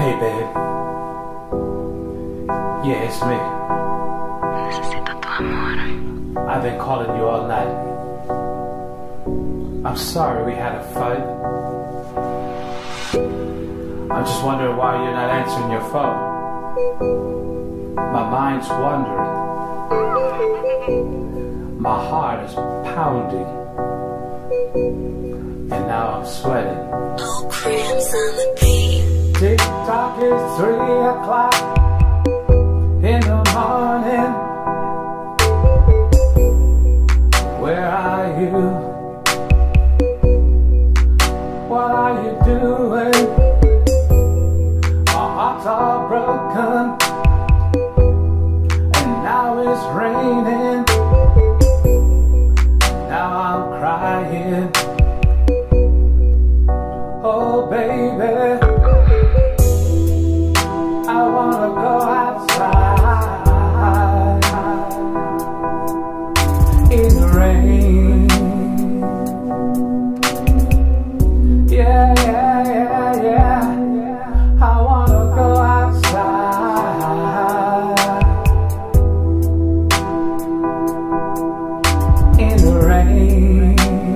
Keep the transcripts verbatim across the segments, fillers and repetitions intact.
Hey babe. Yeah, it's me. Necesito tu amor. I've been calling you all night. I'm sorry we had a fight. I'm just wondering why you're not answering your phone. My mind's wandering. My heart is pounding. And now I'm sweating. Oh, cramps on the beat. Tick-tock is three o'clock in the morning. Where are you? What are you doing? Our hearts are broken, and now it's raining. Now I'm crying. Oh baby, I wanna go outside in the rain. Yeah, yeah, yeah, yeah. I wanna go outside in the rain.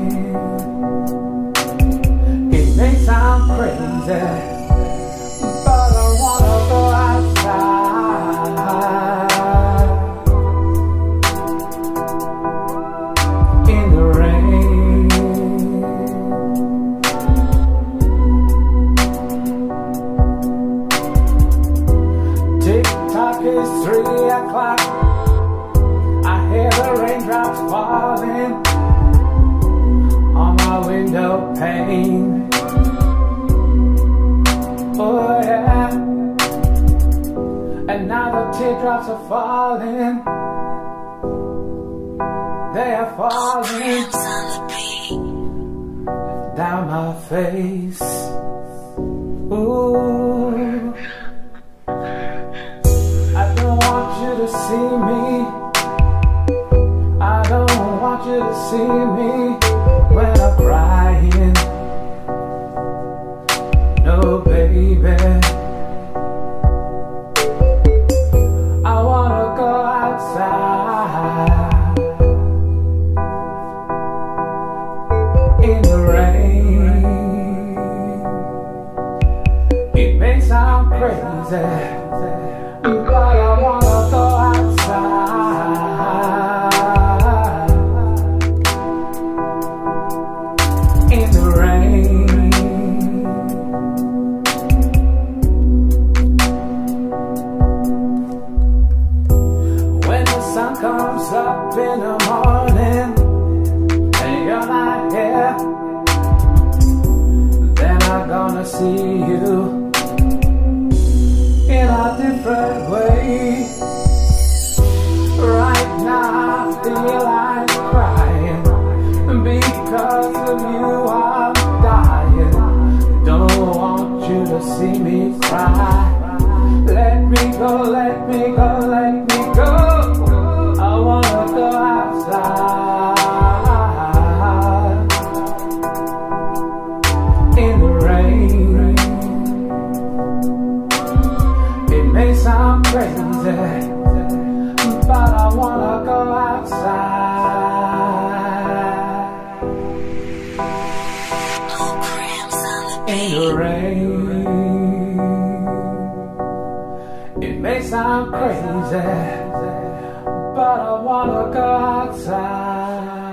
It may sound crazy, but I wanna go outside in the rain. Tick-tock is three o'clock. I hear the raindrops falling on my window pane. Oh yeah. And now the teardrops are falling. They are falling Cramps on the beat. down my face. Ooh, I don't want you to see me. I don't want you to see me when I'm crying. No, baby. I wanna go outside in the rain. It may sound crazy, but I wanna go outside in the rain. When the sun comes up in the morning and you're not here, then I'm gonna see you in a different way. Right now I feel like crying because of you I'm dying. Don't want you to see me cry. Let me go, let me go, let me go. I wanna go outside in the rain. It may sound crazy, but I wanna go outside Oh, cramps on the in beat. the rain. It may sound crazy, but I wanna go outside.